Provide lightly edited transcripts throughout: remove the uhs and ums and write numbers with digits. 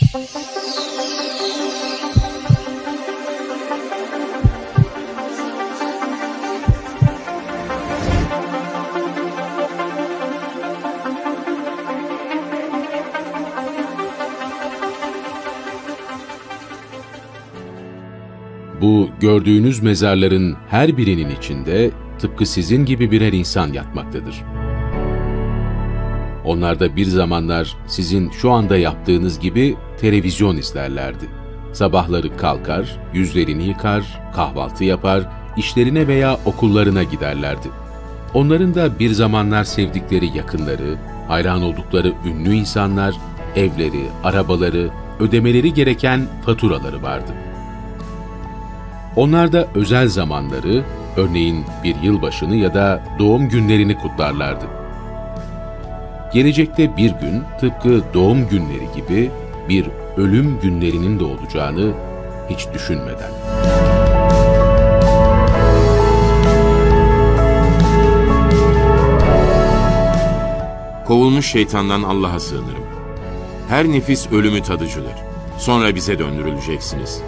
Bu gördüğünüz mezarların her birinin içinde tıpkı sizin gibi birer insan yatmaktadır. Onlar da bir zamanlar sizin şu anda yaptığınız gibi televizyon izlerlerdi. Sabahları kalkar, yüzlerini yıkar, kahvaltı yapar, işlerine veya okullarına giderlerdi. Onların da bir zamanlar sevdikleri yakınları, hayran oldukları ünlü insanlar, evleri, arabaları, ödemeleri gereken faturaları vardı. Onlar da özel zamanları, örneğin bir yılbaşını ya da doğum günlerini kutlarlardı. Gelecekte bir gün tıpkı doğum günleri gibi bir ölüm günlerinin de olacağını hiç düşünmeden. Kovulmuş şeytandan Allah'a sığınırım. Her nefis ölümü tadıcıdır. Sonra bize döndürüleceksiniz.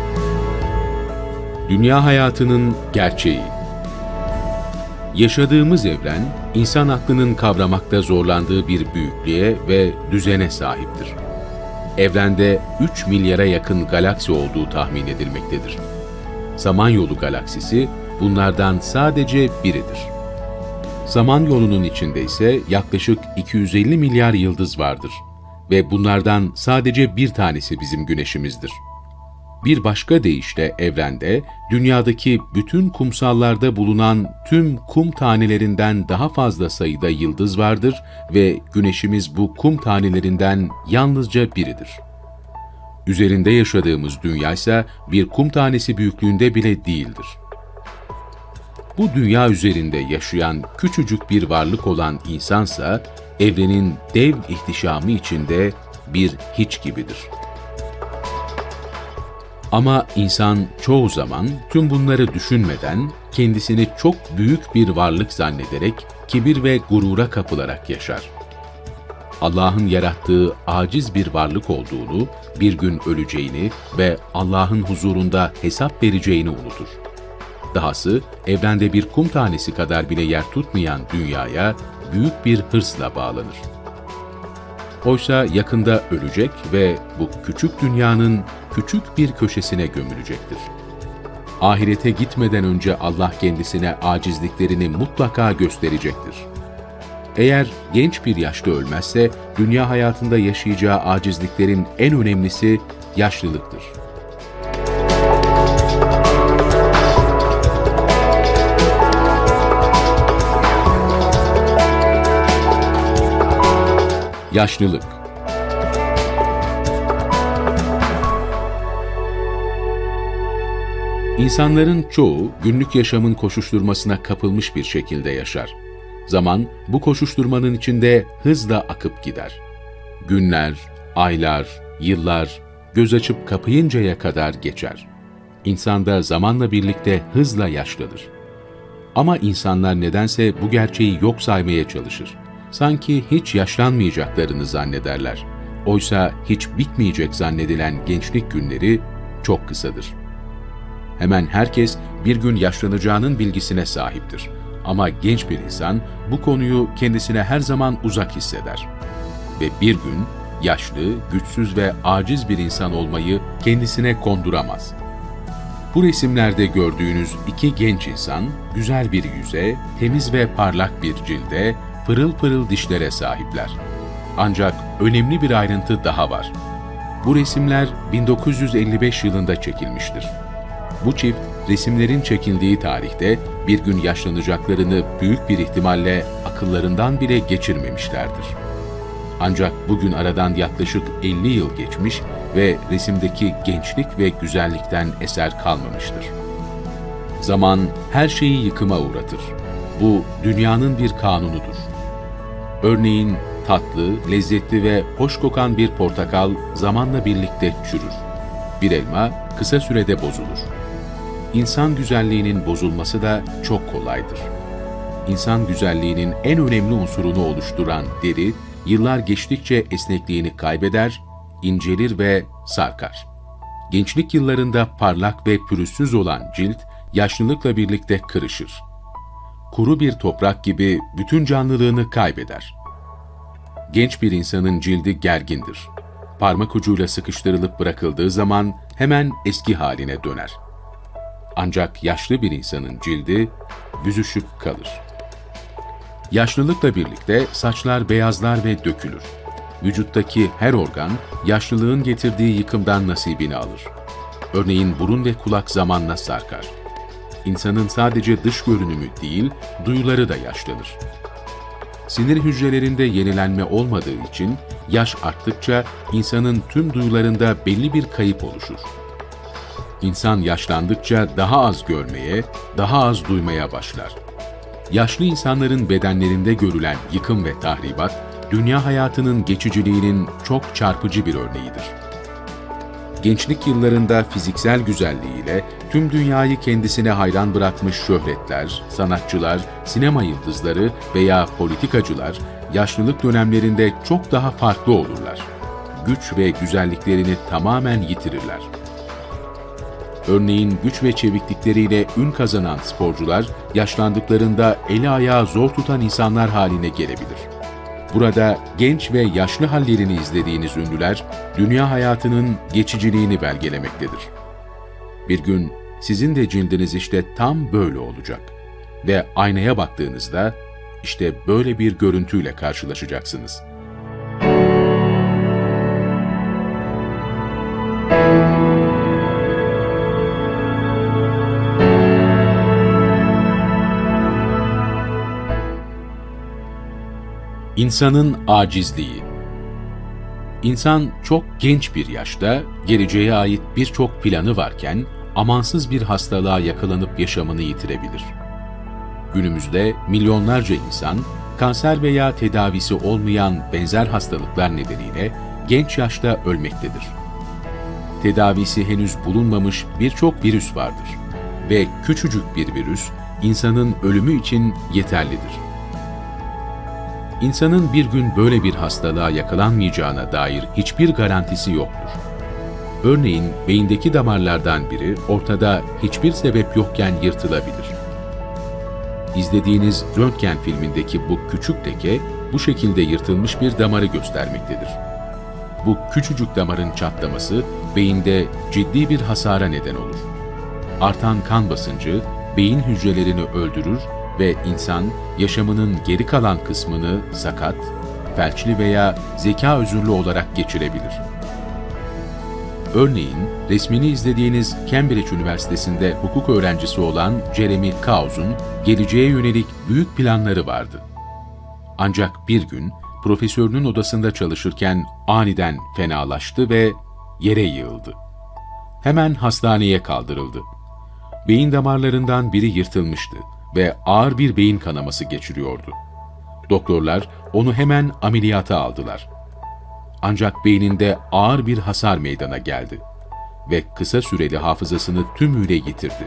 Dünya hayatının gerçeği. Yaşadığımız evren, insan aklının kavramakta zorlandığı bir büyüklüğe ve düzene sahiptir. Evrende 3 milyara yakın galaksi olduğu tahmin edilmektedir. Samanyolu galaksisi bunlardan sadece biridir. Samanyolu'nun içinde ise yaklaşık 250 milyar yıldız vardır ve bunlardan sadece bir tanesi bizim Güneşimizdir. Bir başka deyişle evrende, dünyadaki bütün kumsallarda bulunan tüm kum tanelerinden daha fazla sayıda yıldız vardır ve Güneşimiz bu kum tanelerinden yalnızca biridir. Üzerinde yaşadığımız dünya ise bir kum tanesi büyüklüğünde bile değildir. Bu dünya üzerinde yaşayan küçücük bir varlık olan insansa, evrenin dev ihtişamı içinde bir hiç gibidir. Ama insan çoğu zaman tüm bunları düşünmeden kendisini çok büyük bir varlık zannederek kibir ve gurura kapılarak yaşar. Allah'ın yarattığı aciz bir varlık olduğunu, bir gün öleceğini ve Allah'ın huzurunda hesap vereceğini unutur. Dahası evrende bir kum tanesi kadar bile yer tutmayan dünyaya büyük bir hırsla bağlanır. Oysa yakında ölecek ve bu küçük dünyanın küçük bir köşesine gömülecektir. Ahirete gitmeden önce Allah kendisine acizliklerini mutlaka gösterecektir. Eğer genç bir yaşta ölmezse, dünya hayatında yaşayacağı acizliklerin en önemlisi yaşlılıktır. Yaşlılık. İnsanların çoğu günlük yaşamın koşuşturmasına kapılmış bir şekilde yaşar. Zaman bu koşuşturmanın içinde hızla akıp gider. Günler, aylar, yıllar göz açıp kapayıncaya kadar geçer. İnsan da zamanla birlikte hızla yaşlanır. Ama insanlar nedense bu gerçeği yok saymaya çalışır. Sanki hiç yaşlanmayacaklarını zannederler. Oysa hiç bitmeyecek zannedilen gençlik günleri çok kısadır. Hemen herkes bir gün yaşlanacağının bilgisine sahiptir. Ama genç bir insan bu konuyu kendisine her zaman uzak hisseder. Ve bir gün yaşlı, güçsüz ve aciz bir insan olmayı kendisine konduramaz. Bu resimlerde gördüğünüz iki genç insan, güzel bir yüze, temiz ve parlak bir cilde, pırıl pırıl dişlere sahipler. Ancak önemli bir ayrıntı daha var. Bu resimler 1955 yılında çekilmiştir. Bu çift, resimlerin çekildiği tarihte bir gün yaşlanacaklarını büyük bir ihtimalle akıllarından bile geçirmemişlerdir. Ancak bugün aradan yaklaşık 50 yıl geçmiş ve resimdeki gençlik ve güzellikten eser kalmamıştır. Zaman her şeyi yıkıma uğratır. Bu dünyanın bir kanunudur. Örneğin tatlı, lezzetli ve hoş kokan bir portakal zamanla birlikte çürür. Bir elma kısa sürede bozulur. İnsan güzelliğinin bozulması da çok kolaydır. İnsan güzelliğinin en önemli unsurunu oluşturan deri, yıllar geçtikçe esnekliğini kaybeder, incelir ve sarkar. Gençlik yıllarında parlak ve pürüzsüz olan cilt, yaşlılıkla birlikte kırışır. Kuru bir toprak gibi bütün canlılığını kaybeder. Genç bir insanın cildi gergindir. Parmak ucuyla sıkıştırılıp bırakıldığı zaman hemen eski haline döner. Ancak yaşlı bir insanın cildi büzüşüp kalır. Yaşlılıkla birlikte saçlar beyazlar ve dökülür. Vücuttaki her organ yaşlılığın getirdiği yıkımdan nasibini alır. Örneğin burun ve kulak zamanla sarkar. İnsanın sadece dış görünümü değil, duyuları da yaşlanır. Sinir hücrelerinde yenilenme olmadığı için yaş arttıkça insanın tüm duyularında belli bir kayıp oluşur. İnsan yaşlandıkça daha az görmeye, daha az duymaya başlar. Yaşlı insanların bedenlerinde görülen yıkım ve tahribat, dünya hayatının geçiciliğinin çok çarpıcı bir örneğidir. Gençlik yıllarında fiziksel güzelliğiyle tüm dünyayı kendisine hayran bırakmış şöhretler, sanatçılar, sinema yıldızları veya politikacılar, yaşlılık dönemlerinde çok daha farklı olurlar. Güç ve güzelliklerini tamamen yitirirler. Örneğin güç ve çeviklikleriyle ün kazanan sporcular, yaşlandıklarında eli ayağı zor tutan insanlar haline gelebilir. Burada genç ve yaşlı hallerini izlediğiniz ünlüler, dünya hayatının geçiciliğini belgelemektedir. Bir gün sizin de cildiniz işte tam böyle olacak ve aynaya baktığınızda işte böyle bir görüntüyle karşılaşacaksınız. İnsanın acizliği. İnsan çok genç bir yaşta geleceğe ait birçok planı varken amansız bir hastalığa yakalanıp yaşamını yitirebilir. Günümüzde milyonlarca insan kanser veya tedavisi olmayan benzer hastalıklar nedeniyle genç yaşta ölmektedir. Tedavisi henüz bulunmamış birçok virüs vardır ve küçücük bir virüs insanın ölümü için yeterlidir. İnsanın bir gün böyle bir hastalığa yakalanmayacağına dair hiçbir garantisi yoktur. Örneğin beyindeki damarlardan biri ortada hiçbir sebep yokken yırtılabilir. İzlediğiniz röntgen filmindeki bu küçük leke bu şekilde yırtılmış bir damarı göstermektedir. Bu küçücük damarın çatlaması beyinde ciddi bir hasara neden olur. Artan kan basıncı beyin hücrelerini öldürür ve insan yaşamının geri kalan kısmını sakat, felçli veya zeka özürlü olarak geçirebilir. Örneğin resmini izlediğiniz Cambridge Üniversitesi'nde hukuk öğrencisi olan Jeremy Krause'un geleceğe yönelik büyük planları vardı. Ancak bir gün profesörünün odasında çalışırken aniden fenalaştı ve yere yığıldı. Hemen hastaneye kaldırıldı. Beyin damarlarından biri yırtılmıştı ve ağır bir beyin kanaması geçiriyordu. Doktorlar onu hemen ameliyata aldılar. Ancak beyninde ağır bir hasar meydana geldi ve kısa süreli hafızasını tümüyle yitirdi.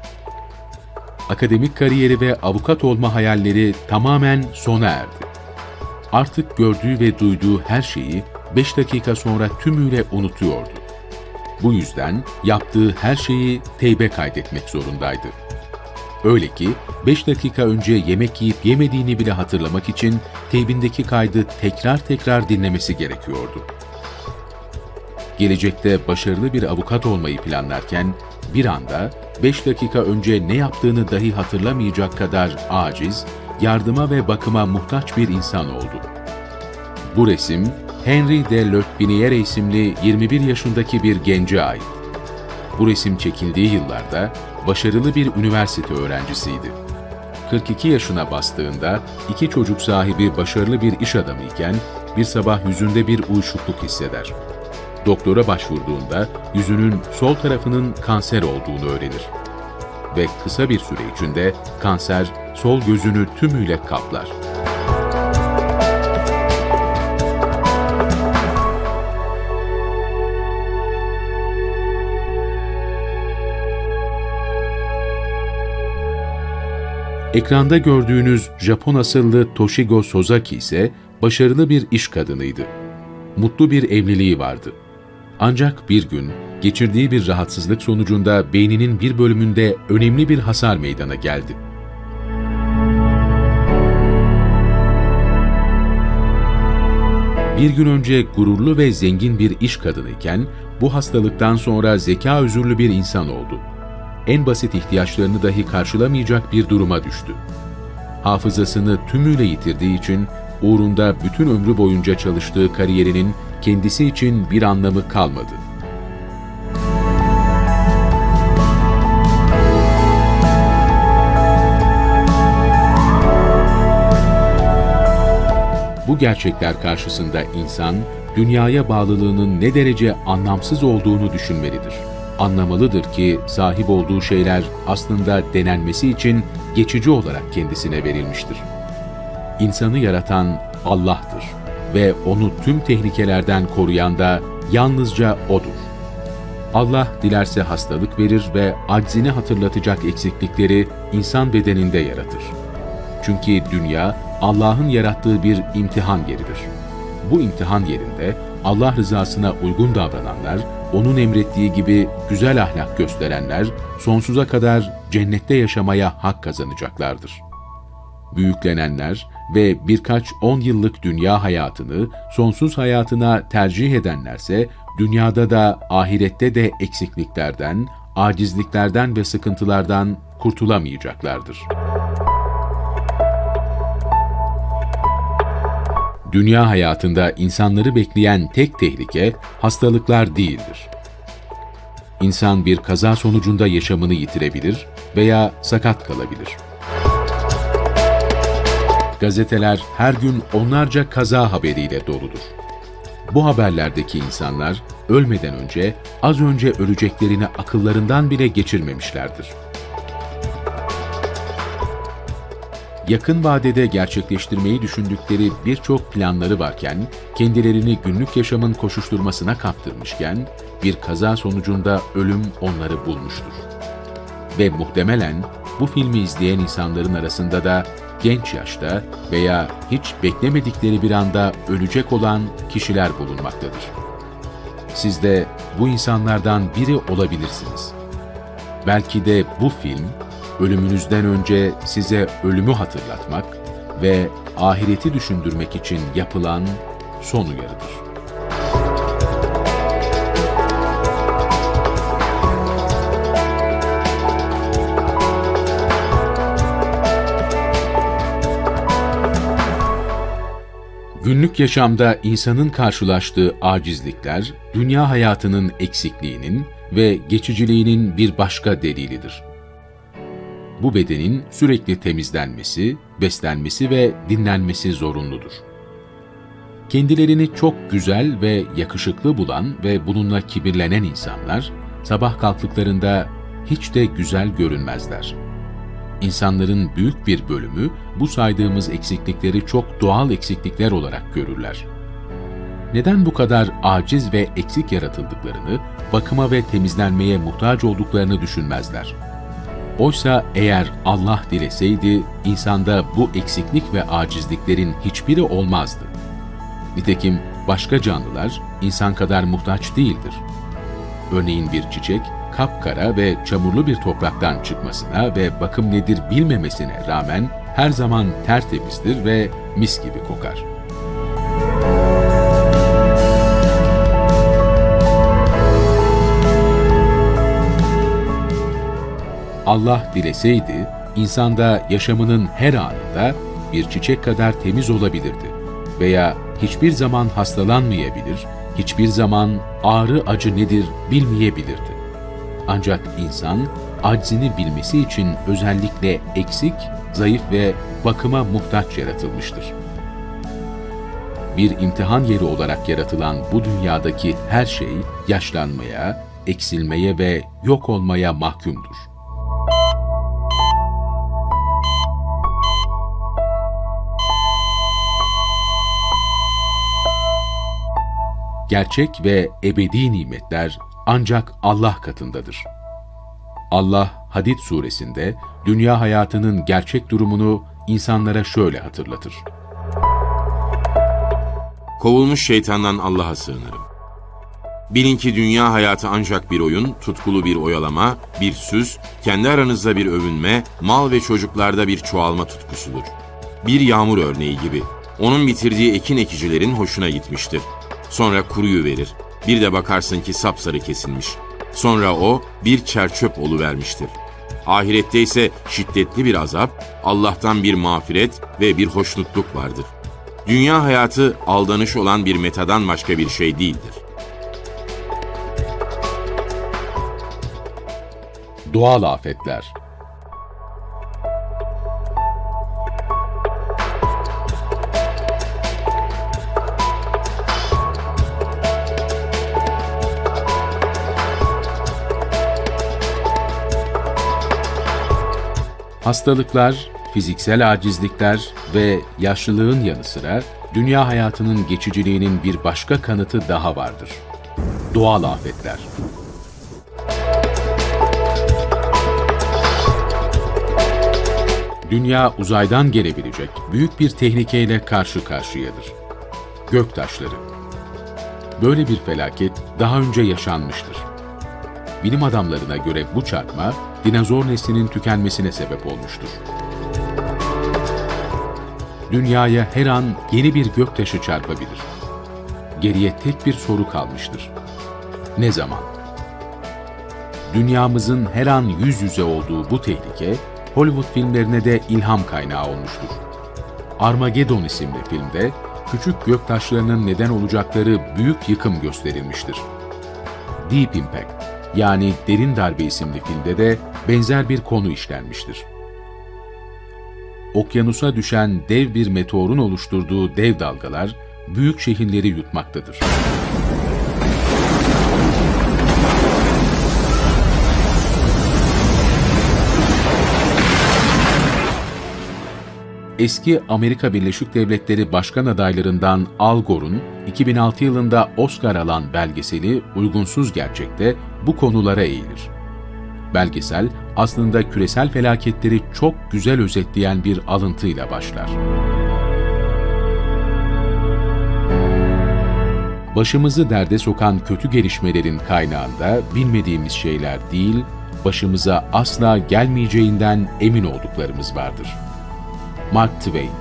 Akademik kariyeri ve avukat olma hayalleri tamamen sona erdi. Artık gördüğü ve duyduğu her şeyi 5 dakika sonra tümüyle unutuyordu. Bu yüzden yaptığı her şeyi teybe kaydetmek zorundaydı. Öyle ki 5 dakika önce yemek yiyip yemediğini bile hatırlamak için teybindeki kaydı tekrar tekrar dinlemesi gerekiyordu. Gelecekte başarılı bir avukat olmayı planlarken bir anda 5 dakika önce ne yaptığını dahi hatırlamayacak kadar aciz, yardıma ve bakıma muhtaç bir insan oldu. Bu resim Henri de Lotbiniere isimli 21 yaşındaki bir gence ait. Bu resim çekildiği yıllarda başarılı bir üniversite öğrencisiydi. 42 yaşına bastığında 2 çocuk sahibi başarılı bir iş adamı iken bir sabah yüzünde bir uyuşukluk hisseder. Doktora başvurduğunda yüzünün sol tarafının kanser olduğunu öğrenir. Ve kısa bir süre içinde kanser sol gözünü tümüyle kaplar. Ekranda gördüğünüz Japon asıllı Toshigo Sozaki ise başarılı bir iş kadınıydı. Mutlu bir evliliği vardı. Ancak bir gün geçirdiği bir rahatsızlık sonucunda beyninin bir bölümünde önemli bir hasar meydana geldi. Bir gün önce gururlu ve zengin bir iş kadınıyken, bu hastalıktan sonra zeka özürlü bir insan oldu. En basit ihtiyaçlarını dahi karşılamayacak bir duruma düştü. Hafızasını tümüyle yitirdiği için, uğrunda bütün ömrü boyunca çalıştığı kariyerinin kendisi için bir anlamı kalmadı. Bu gerçekler karşısında insan, dünyaya bağlılığının ne derece anlamsız olduğunu düşünmelidir. Anlamalıdır ki sahip olduğu şeyler aslında denenmesi için geçici olarak kendisine verilmiştir. İnsanı yaratan Allah'tır ve onu tüm tehlikelerden koruyan da yalnızca O'dur. Allah dilerse hastalık verir ve aczini hatırlatacak eksiklikleri insan bedeninde yaratır. Çünkü dünya, Allah'ın yarattığı bir imtihan yeridir. Bu imtihan yerinde Allah rızasına uygun davrananlar, O'nun emrettiği gibi güzel ahlak gösterenler, sonsuza kadar cennette yaşamaya hak kazanacaklardır. Büyüklenenler ve birkaç 10 yıllık dünya hayatını sonsuz hayatına tercih edenlerse, dünyada da ahirette de eksikliklerden, acizliklerden ve sıkıntılardan kurtulamayacaklardır. Dünya hayatında insanları bekleyen tek tehlike hastalıklar değildir. İnsan bir kaza sonucunda yaşamını yitirebilir veya sakat kalabilir. Gazeteler her gün onlarca kaza haberiyle doludur. Bu haberlerdeki insanlar ölmeden önce az önce öleceklerini akıllarından bile geçirmemişlerdir. Yakın vadede gerçekleştirmeyi düşündükleri birçok planları varken, kendilerini günlük yaşamın koşuşturmasına kaptırmışken, bir kaza sonucunda ölüm onları bulmuştur. Ve muhtemelen bu filmi izleyen insanların arasında da genç yaşta veya hiç beklemedikleri bir anda ölecek olan kişiler bulunmaktadır. Siz de bu insanlardan biri olabilirsiniz. Belki de bu film, ölümünüzden önce size ölümü hatırlatmak ve ahireti düşündürmek için yapılan son uyarıdır. Günlük yaşamda insanın karşılaştığı acizlikler, dünya hayatının eksikliğinin ve geçiciliğinin bir başka delilidir. Bu bedenin sürekli temizlenmesi, beslenmesi ve dinlenmesi zorunludur. Kendilerini çok güzel ve yakışıklı bulan ve bununla kibirlenen insanlar, sabah kalktıklarında hiç de güzel görünmezler. İnsanların büyük bir bölümü bu saydığımız eksiklikleri çok doğal eksiklikler olarak görürler. Neden bu kadar aciz ve eksik yaratıldıklarını, bakıma ve temizlenmeye muhtaç olduklarını düşünmezler. Oysa eğer Allah dileseydi, insanda bu eksiklik ve acizliklerin hiçbiri olmazdı. Nitekim başka canlılar insan kadar muhtaç değildir. Örneğin bir çiçek, kapkara ve çamurlu bir topraktan çıkmasına ve bakım nedir bilmemesine rağmen her zaman tertemizdir ve mis gibi kokar. Allah dileseydi, insanda yaşamının her anında bir çiçek kadar temiz olabilirdi veya hiçbir zaman hastalanmayabilir, hiçbir zaman ağrı acı nedir bilmeyebilirdi. Ancak insan, aczini bilmesi için özellikle eksik, zayıf ve bakıma muhtaç yaratılmıştır. Bir imtihan yeri olarak yaratılan bu dünyadaki her şey yaşlanmaya, eksilmeye ve yok olmaya mahkumdur. Gerçek ve ebedi nimetler ancak Allah katındadır. Allah, Hadid suresinde dünya hayatının gerçek durumunu insanlara şöyle hatırlatır. Kovulmuş şeytandan Allah'a sığınırım. Bilin ki dünya hayatı ancak bir oyun, tutkulu bir oyalama, bir süs, kendi aranızda bir övünme, mal ve çocuklarda bir çoğalma tutkusudur. Bir yağmur örneği gibi. Onun bitirdiği ekin ekicilerin hoşuna gitmiştir. Sonra kuruyuverir. Bir de bakarsın ki sapsarı kesilmiş. Sonra o bir çerçöp oluvermiştir. Ahirette ise şiddetli bir azap, Allah'tan bir mağfiret ve bir hoşnutluk vardır. Dünya hayatı aldanış olan bir metadan başka bir şey değildir. Doğal afetler. Hastalıklar, fiziksel acizlikler ve yaşlılığın yanı sıra dünya hayatının geçiciliğinin bir başka kanıtı daha vardır. Doğal afetler. Dünya uzaydan gelebilecek büyük bir tehlikeyle karşı karşıyadır. Göktaşları. Böyle bir felaket daha önce yaşanmıştır. Bilim adamlarına göre bu çarpma, dinozor neslinin tükenmesine sebep olmuştur. Dünyaya her an yeni bir göktaşı çarpabilir. Geriye tek bir soru kalmıştır. Ne zaman? Dünyamızın her an yüz yüze olduğu bu tehlike, Hollywood filmlerine de ilham kaynağı olmuştur. Armageddon isimli filmde, küçük göktaşlarının neden olacakları büyük yıkım gösterilmiştir. Deep Impact, yani Derin Darbe isimli filmde de benzer bir konu işlenmiştir. Okyanusa düşen dev bir meteorun oluşturduğu dev dalgalar, büyük şehirleri yutmaktadır. Eski Amerika Birleşik Devletleri Başkan adaylarından Al Gore'un 2006 yılında Oscar alan belgeseli Uygunsuz Gerçek'te bu konulara eğilir. Belgesel aslında küresel felaketleri çok güzel özetleyen bir alıntıyla başlar. Başımızı derde sokan kötü gelişmelerin kaynağında bilmediğimiz şeyler değil, başımıza asla gelmeyeceğinden emin olduklarımız vardır. Mark Twain.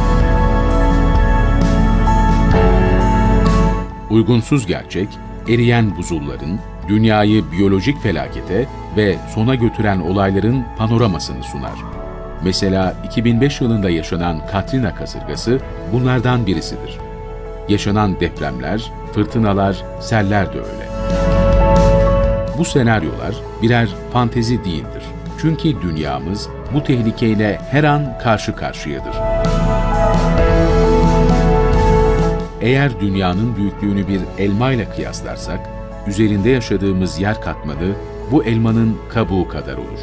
Uygunsuz Gerçek, eriyen buzulların, dünyayı biyolojik felakete ve sona götüren olayların panoramasını sunar. Mesela 2005 yılında yaşanan Katrina kasırgası bunlardan birisidir. Yaşanan depremler, fırtınalar, seller de öyle. Bu senaryolar birer fantezi değildir. Çünkü dünyamız bu tehlikeyle her an karşı karşıyadır. Eğer dünyanın büyüklüğünü bir elmayla kıyaslarsak, üzerinde yaşadığımız yer katmanı bu elmanın kabuğu kadar olur.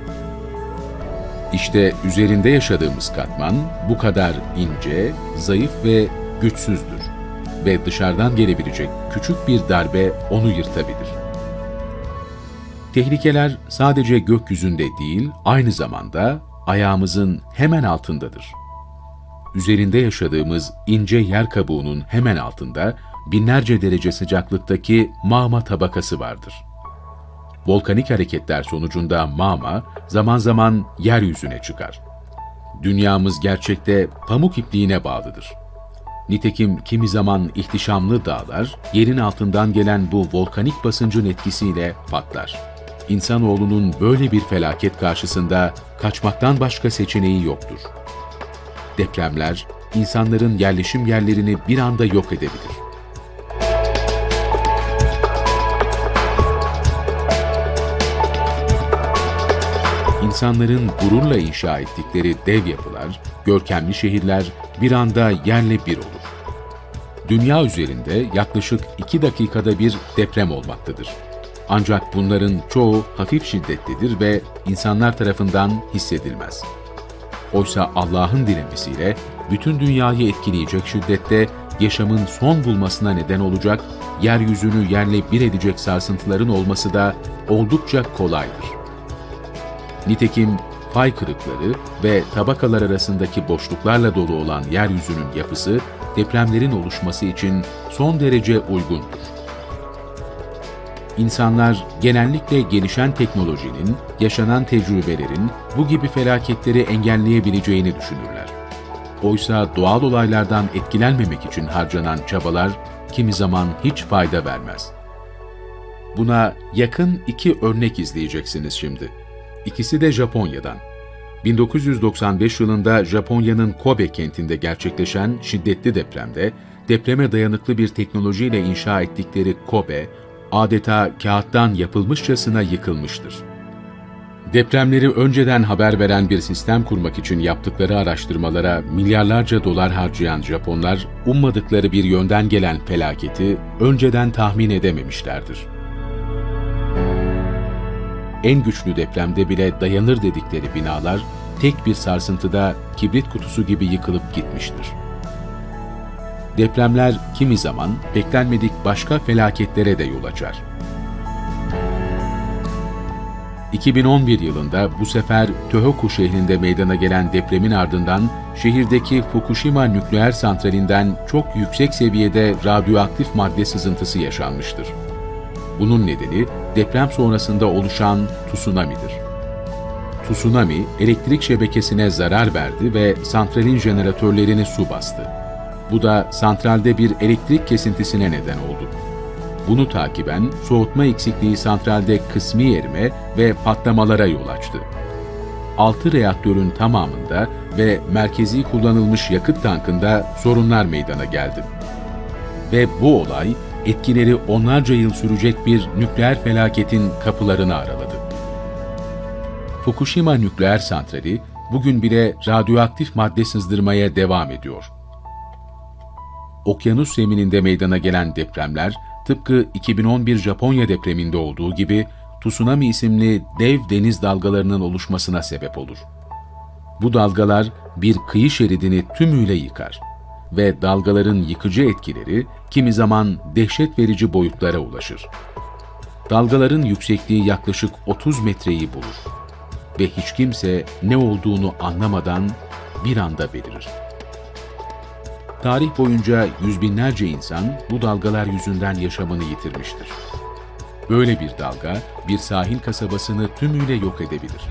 İşte üzerinde yaşadığımız katman bu kadar ince, zayıf ve güçsüzdür ve dışarıdan gelebilecek küçük bir darbe onu yırtabilir. Tehlikeler sadece gökyüzünde değil, aynı zamanda ayağımızın hemen altındadır. Üzerinde yaşadığımız ince yer kabuğunun hemen altında binlerce derece sıcaklıktaki magma tabakası vardır. Volkanik hareketler sonucunda magma zaman zaman yeryüzüne çıkar. Dünyamız gerçekte pamuk ipliğine bağlıdır. Nitekim kimi zaman ihtişamlı dağlar, yerin altından gelen bu volkanik basıncın etkisiyle patlar. İnsanoğlunun böyle bir felaket karşısında kaçmaktan başka seçeneği yoktur. Depremler, insanların yerleşim yerlerini bir anda yok edebilir. İnsanların gururla inşa ettikleri dev yapılar, görkemli şehirler bir anda yerle bir olur. Dünya üzerinde yaklaşık 2 dakikada bir deprem olmaktadır. Ancak bunların çoğu hafif şiddetlidir ve insanlar tarafından hissedilmez. Oysa Allah'ın dilemesiyle bütün dünyayı etkileyecek şiddette yaşamın son bulmasına neden olacak, yeryüzünü yerle bir edecek sarsıntıların olması da oldukça kolaydır. Nitekim fay kırıkları ve tabakalar arasındaki boşluklarla dolu olan yeryüzünün yapısı depremlerin oluşması için son derece uygundur. İnsanlar genellikle gelişen teknolojinin, yaşanan tecrübelerin bu gibi felaketleri engelleyebileceğini düşünürler. Oysa doğal olaylardan etkilenmemek için harcanan çabalar kimi zaman hiç fayda vermez. Buna yakın iki örnek izleyeceksiniz şimdi. İkisi de Japonya'dan. 1995 yılında Japonya'nın Kobe kentinde gerçekleşen şiddetli depremde, depreme dayanıklı bir teknolojiyle inşa ettikleri Kobe, adeta kağıttan yapılmışçasına yıkılmıştır. Depremleri önceden haber veren bir sistem kurmak için yaptıkları araştırmalara milyarlarca dolar harcayan Japonlar, ummadıkları bir yönden gelen felaketi önceden tahmin edememişlerdir. En güçlü depremde bile dayanır dedikleri binalar, tek bir sarsıntıda kibrit kutusu gibi yıkılıp gitmiştir. Depremler kimi zaman beklenmedik başka felaketlere de yol açar. 2011 yılında bu sefer Tohoku şehrinde meydana gelen depremin ardından şehirdeki Fukushima nükleer santralinden çok yüksek seviyede radyoaktif madde sızıntısı yaşanmıştır. Bunun nedeni deprem sonrasında oluşan tsunami'dir. Tsunami, elektrik şebekesine zarar verdi ve santralin jeneratörlerini su bastı. Bu da santralde bir elektrik kesintisine neden oldu. Bunu takiben soğutma eksikliği santralde kısmi erime ve patlamalara yol açtı. 6 reaktörün tamamında ve merkezi kullanılmış yakıt tankında sorunlar meydana geldi. Ve bu olay, etkileri onlarca yıl sürecek bir nükleer felaketin kapılarını araladı. Fukushima nükleer santrali bugün bile radyoaktif madde sızdırmaya devam ediyor. Okyanus zemininde meydana gelen depremler, tıpkı 2011 Japonya depreminde olduğu gibi tsunami isimli dev deniz dalgalarının oluşmasına sebep olur. Bu dalgalar bir kıyı şeridini tümüyle yıkar ve dalgaların yıkıcı etkileri kimi zaman dehşet verici boyutlara ulaşır. Dalgaların yüksekliği yaklaşık 30 metreyi bulur ve hiç kimse ne olduğunu anlamadan bir anda belirir. Tarih boyunca yüz binlerce insan bu dalgalar yüzünden yaşamını yitirmiştir. Böyle bir dalga bir sahil kasabasını tümüyle yok edebilir.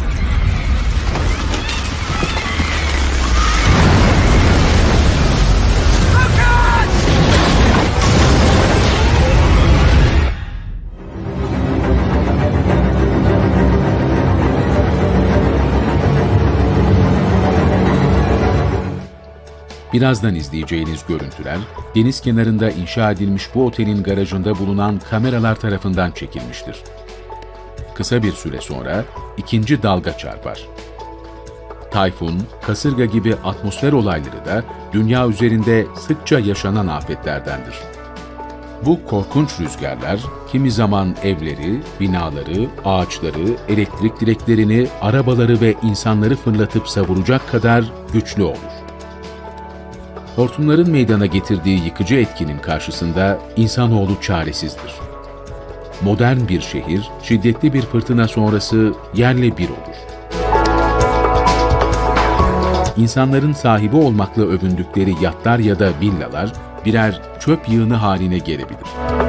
Birazdan izleyeceğiniz görüntüler, deniz kenarında inşa edilmiş bu otelin garajında bulunan kameralar tarafından çekilmiştir. Kısa bir süre sonra ikinci dalga çarpar. Tayfun, kasırga gibi atmosfer olayları da dünya üzerinde sıkça yaşanan afetlerdendir. Bu korkunç rüzgarlar kimi zaman evleri, binaları, ağaçları, elektrik direklerini, arabaları ve insanları fırlatıp savuracak kadar güçlü olur. Hortumların meydana getirdiği yıkıcı etkinin karşısında insanoğlu çaresizdir. Modern bir şehir, şiddetli bir fırtına sonrası yerle bir olur. İnsanların sahibi olmakla övündükleri yatlar ya da villalar birer çöp yığını haline gelebilir.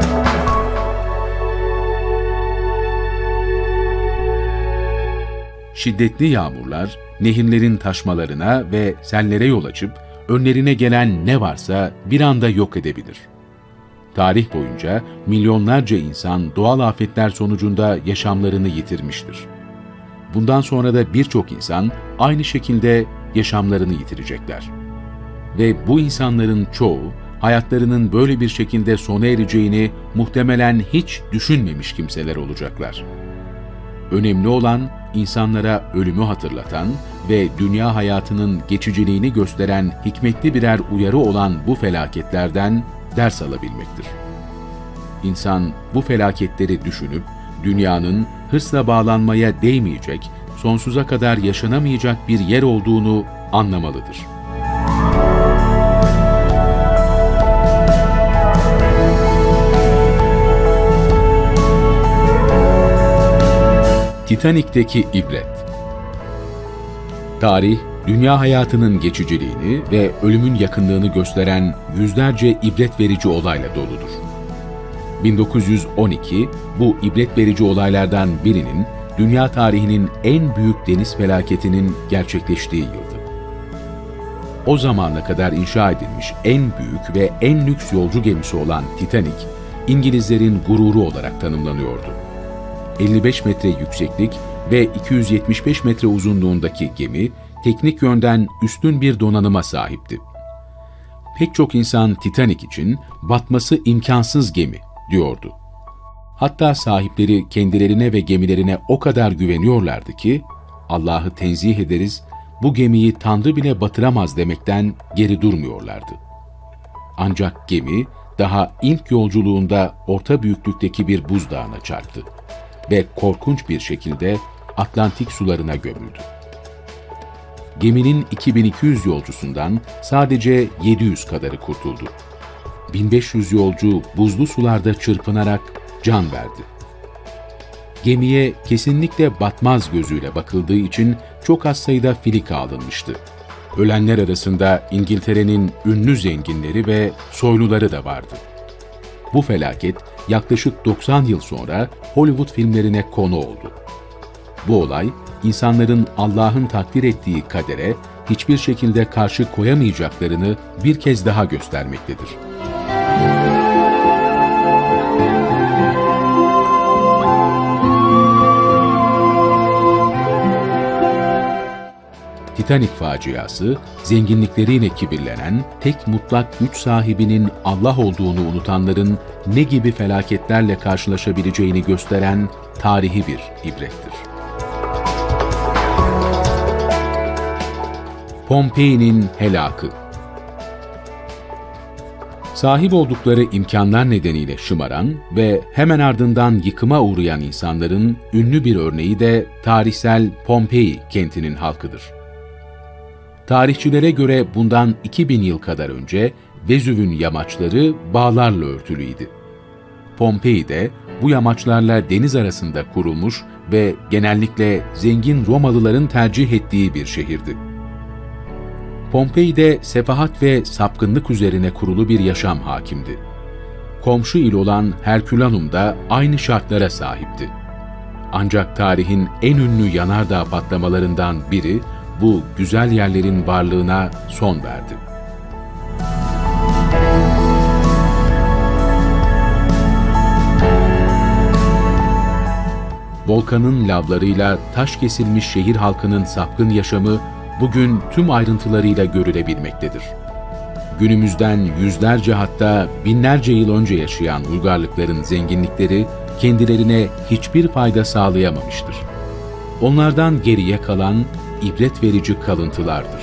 Şiddetli yağmurlar, nehirlerin taşmalarına ve sellere yol açıp, önlerine gelen ne varsa bir anda yok edebilir. Tarih boyunca milyonlarca insan doğal afetler sonucunda yaşamlarını yitirmiştir. Bundan sonra da birçok insan aynı şekilde yaşamlarını yitirecekler. Ve bu insanların çoğu, hayatlarının böyle bir şekilde sona ereceğini muhtemelen hiç düşünmemiş kimseler olacaklar. Önemli olan, insanlara ölümü hatırlatan ve dünya hayatının geçiciliğini gösteren hikmetli birer uyarı olan bu felaketlerden ders alabilmektir. İnsan bu felaketleri düşünüp, dünyanın hırsla bağlanmaya değmeyecek, sonsuza kadar yaşanamayacak bir yer olduğunu anlamalıdır. Titanik'teki ibret. Tarih, dünya hayatının geçiciliğini ve ölümün yakınlığını gösteren yüzlerce ibret verici olayla doludur. 1912, bu ibret verici olaylardan birinin dünya tarihinin en büyük deniz felaketinin gerçekleştiği yıldı. O zamana kadar inşa edilmiş en büyük ve en lüks yolcu gemisi olan Titanic, İngilizlerin gururu olarak tanımlanıyordu. 55 metre yükseklik ve 275 metre uzunluğundaki gemi, teknik yönden üstün bir donanıma sahipti. Pek çok insan Titanic için batması imkansız gemi diyordu. Hatta sahipleri kendilerine ve gemilerine o kadar güveniyorlardı ki, Allah'ı tenzih ederiz, bu gemiyi Tanrı bile batıramaz demekten geri durmuyorlardı. Ancak gemi, daha ilk yolculuğunda orta büyüklükteki bir buzdağına çarptı ve korkunç bir şekilde Atlantik sularına gömüldü. Geminin 2200 yolcusundan sadece 700 kadarı kurtuldu. 1500 yolcu buzlu sularda çırpınarak can verdi. Gemiye kesinlikle batmaz gözüyle bakıldığı için çok az sayıda filika alınmıştı. Ölenler arasında İngiltere'nin ünlü zenginleri ve soyluları da vardı. Bu felaket yaklaşık 90 yıl sonra Hollywood filmlerine konu oldu. Bu olay, insanların Allah'ın takdir ettiği kadere hiçbir şekilde karşı koyamayacaklarını bir kez daha göstermektedir. Titanic faciası, zenginlikleriyle kibirlenen, tek mutlak güç sahibinin Allah olduğunu unutanların ne gibi felaketlerle karşılaşabileceğini gösteren tarihi bir ibrettir. Pompei'nin helakı. Sahip oldukları imkanlar nedeniyle şımaran ve hemen ardından yıkıma uğrayan insanların ünlü bir örneği de tarihsel Pompei kentinin halkıdır. Tarihçilere göre bundan 2000 yıl kadar önce Vezüv'ün yamaçları bağlarla örtülüydü. Pompei de bu yamaçlarla deniz arasında kurulmuş ve genellikle zengin Romalıların tercih ettiği bir şehirdi. Pompei'de sefahat ve sapkınlık üzerine kurulu bir yaşam hakimdi. Komşu il olan Hercülanum da aynı şartlara sahipti. Ancak tarihin en ünlü yanardağ patlamalarından biri, bu güzel yerlerin varlığına son verdi. Volkanın lavlarıyla taş kesilmiş şehir halkının sapkın yaşamı bugün tüm ayrıntılarıyla görülebilmektedir. Günümüzden yüzlerce hatta binlerce yıl önce yaşayan uygarlıkların zenginlikleri kendilerine hiçbir fayda sağlayamamıştır. Onlardan geriye kalan ibret verici kalıntılardır.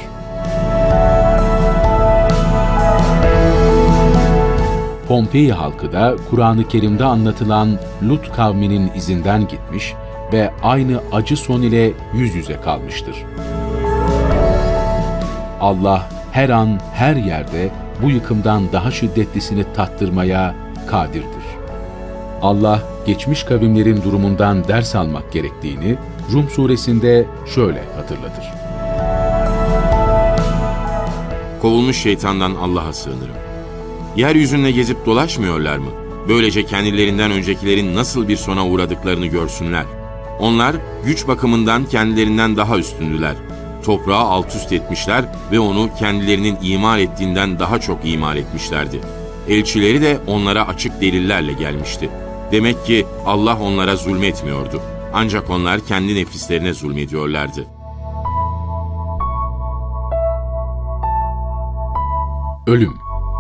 Pompei halkı da Kur'an-ı Kerim'de anlatılan Lut kavminin izinden gitmiş ve aynı acı son ile yüz yüze kalmıştır. Allah her an, her yerde bu yıkımdan daha şiddetlisini tattırmaya kadirdir. Allah, geçmiş kavimlerin durumundan ders almak gerektiğini Rum suresinde şöyle hatırlatır. Kovulmuş şeytandan Allah'a sığınırım. Yeryüzünde gezip dolaşmıyorlar mı? Böylece kendilerinden öncekilerin nasıl bir sona uğradıklarını görsünler. Onlar güç bakımından kendilerinden daha üstündüler. Toprağı alt üst etmişler ve onu kendilerinin iman ettiğinden daha çok iman etmişlerdi. Elçileri de onlara açık delillerle gelmişti. Demek ki Allah onlara zulmetmiyordu. Ancak onlar kendi nefislerine zulmediyorlardı. Ölüm.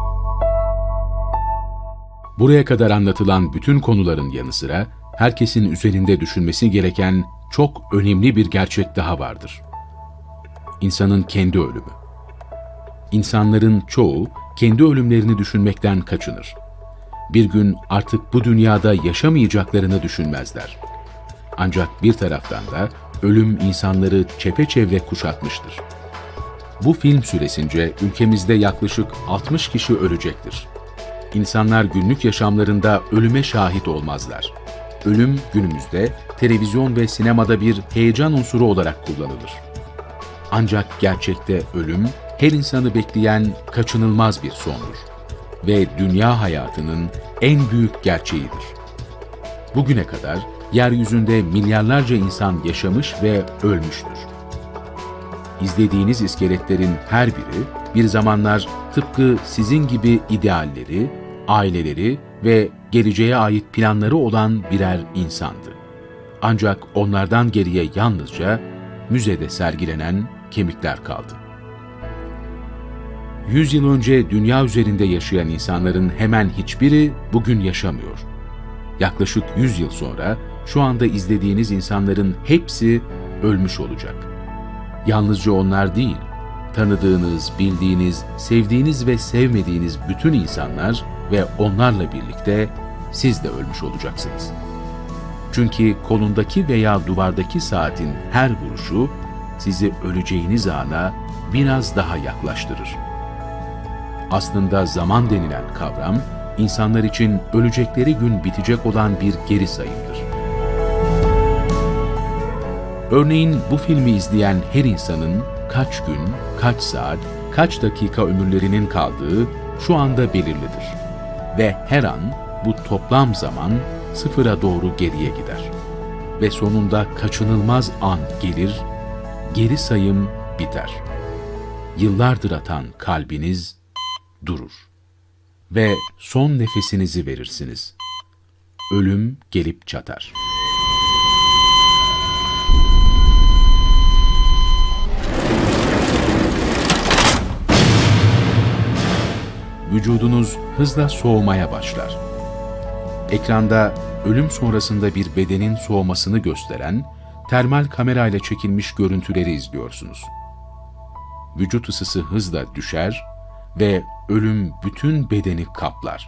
Buraya kadar anlatılan bütün konuların yanı sıra herkesin üzerinde düşünmesi gereken çok önemli bir gerçek daha vardır. İnsanın kendi ölümü. İnsanların çoğu kendi ölümlerini düşünmekten kaçınır. Bir gün artık bu dünyada yaşamayacaklarını düşünmezler. Ancak bir taraftan da ölüm insanları çepeçevre kuşatmıştır. Bu film süresince ülkemizde yaklaşık 60 kişi ölecektir. İnsanlar günlük yaşamlarında ölüme şahit olmazlar. Ölüm günümüzde televizyon ve sinemada bir heyecan unsuru olarak kullanılır. Ancak gerçekte ölüm, her insanı bekleyen kaçınılmaz bir sondur. ve dünya hayatının en büyük gerçeğidir. Bugüne kadar yeryüzünde milyarlarca insan yaşamış ve ölmüştür. İzlediğiniz iskeletlerin her biri bir zamanlar tıpkı sizin gibi idealleri, aileleri ve geleceğe ait planları olan birer insandı. Ancak onlardan geriye yalnızca müzede sergilenen kemikler kaldı. 100 yıl önce dünya üzerinde yaşayan insanların hemen hiçbiri bugün yaşamıyor. Yaklaşık 100 yıl sonra şu anda izlediğiniz insanların hepsi ölmüş olacak. Yalnızca onlar değil, tanıdığınız, bildiğiniz, sevdiğiniz ve sevmediğiniz bütün insanlar ve onlarla birlikte siz de ölmüş olacaksınız. Çünkü kolundaki veya duvardaki saatin her vuruşu sizi öleceğiniz ana biraz daha yaklaştırır. Aslında zaman denilen kavram, insanlar için ölecekleri gün bitecek olan bir geri sayımdır. Örneğin bu filmi izleyen her insanın kaç gün, kaç saat, kaç dakika ömürlerinin kaldığı şu anda belirlidir. Ve her an bu toplam zaman sıfıra doğru geriye gider. Ve sonunda kaçınılmaz an gelir, geri sayım biter. Yıllardır atan kalbiniz durur. Ve son nefesinizi verirsiniz. Ölüm gelip çatar. Vücudunuz hızla soğumaya başlar. Ekranda ölüm sonrasında bir bedenin soğumasını gösteren termal kamerayla çekilmiş görüntüleri izliyorsunuz. Vücut ısısı hızla düşer ve ölüm bütün bedeni kaplar.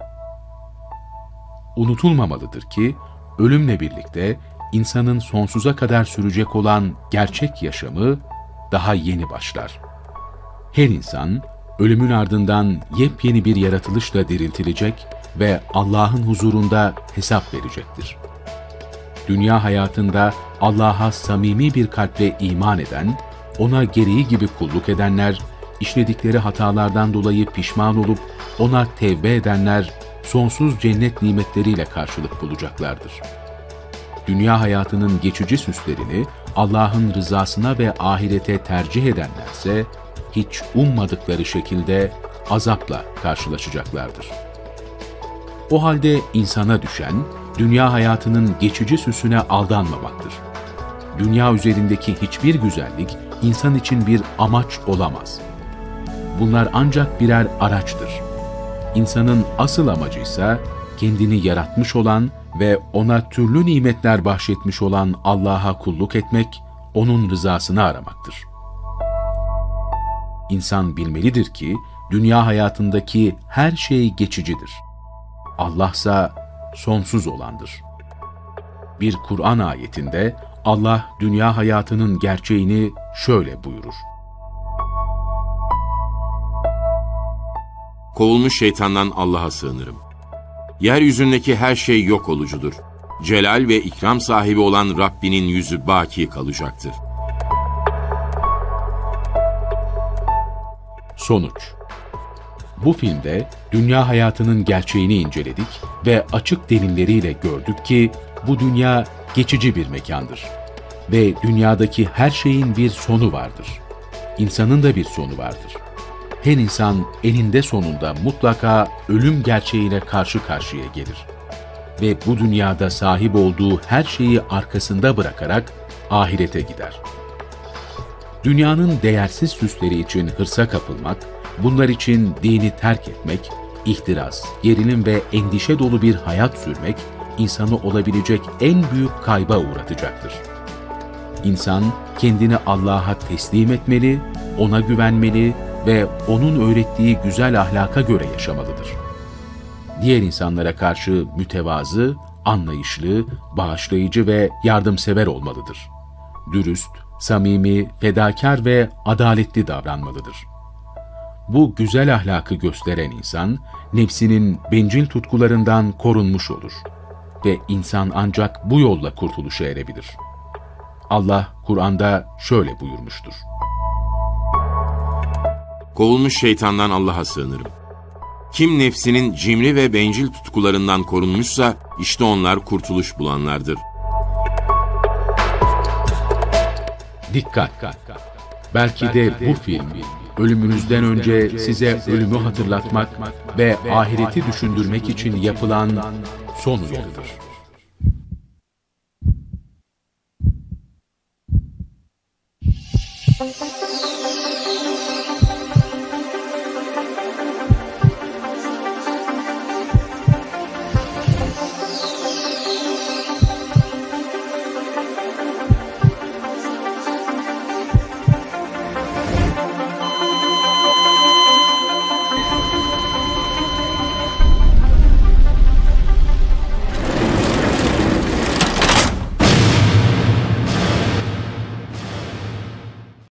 Unutulmamalıdır ki, ölümle birlikte insanın sonsuza kadar sürecek olan gerçek yaşamı daha yeni başlar. Her insan, ölümün ardından yepyeni bir yaratılışla diriltilecek ve Allah'ın huzurunda hesap verecektir. Dünya hayatında Allah'a samimi bir kalple iman eden, ona gereği gibi kulluk edenler, işledikleri hatalardan dolayı pişman olup ona tevbe edenler, sonsuz cennet nimetleriyle karşılık bulacaklardır. Dünya hayatının geçici süslerini Allah'ın rızasına ve ahirete tercih edenlerse, hiç ummadıkları şekilde azapla karşılaşacaklardır. O halde insana düşen, dünya hayatının geçici süsüne aldanmamaktır. Dünya üzerindeki hiçbir güzellik, insan için bir amaç olamaz. Bunlar ancak birer araçtır. İnsanın asıl amacı ise, kendini yaratmış olan ve ona türlü nimetler bahşetmiş olan Allah'a kulluk etmek, onun rızasını aramaktır. İnsan bilmelidir ki, dünya hayatındaki her şey geçicidir. Allah'sa sonsuz olandır. Bir Kur'an ayetinde Allah dünya hayatının gerçeğini şöyle buyurur. Kovulmuş şeytandan Allah'a sığınırım. Yeryüzündeki her şey yok olucudur. Celal ve ikram sahibi olan Rabbinin yüzü baki kalacaktır. Sonuç: bu filmde dünya hayatının gerçeğini inceledik ve açık delilleriyle gördük ki bu dünya geçici bir mekandır. Ve dünyadaki her şeyin bir sonu vardır. İnsanın da bir sonu vardır. Her insan eninde sonunda mutlaka ölüm gerçeğiyle karşı karşıya gelir. Ve bu dünyada sahip olduğu her şeyi arkasında bırakarak ahirete gider. Dünyanın değersiz süsleri için hırsa kapılmak, bunlar için dini terk etmek, ihtiras, gerilim ve endişe dolu bir hayat sürmek, insanı olabilecek en büyük kayba uğratacaktır. İnsan, kendini Allah'a teslim etmeli, ona güvenmeli ve onun öğrettiği güzel ahlaka göre yaşamalıdır. Diğer insanlara karşı mütevazı, anlayışlı, bağışlayıcı ve yardımsever olmalıdır. Dürüst, samimi, fedakar ve adaletli davranmalıdır. Bu güzel ahlakı gösteren insan, nefsinin bencil tutkularından korunmuş olur ve insan ancak bu yolla kurtuluşa erebilir. Allah Kur'an'da şöyle buyurmuştur. Kovulmuş şeytandan Allah'a sığınırım. Kim nefsinin cimri ve bencil tutkularından korunmuşsa, işte onlar kurtuluş bulanlardır. Dikkat! Belki de bu film, ölümünüzden önce size ölümü hatırlatmak ve ahireti düşündürmek için yapılan son uyarıdır.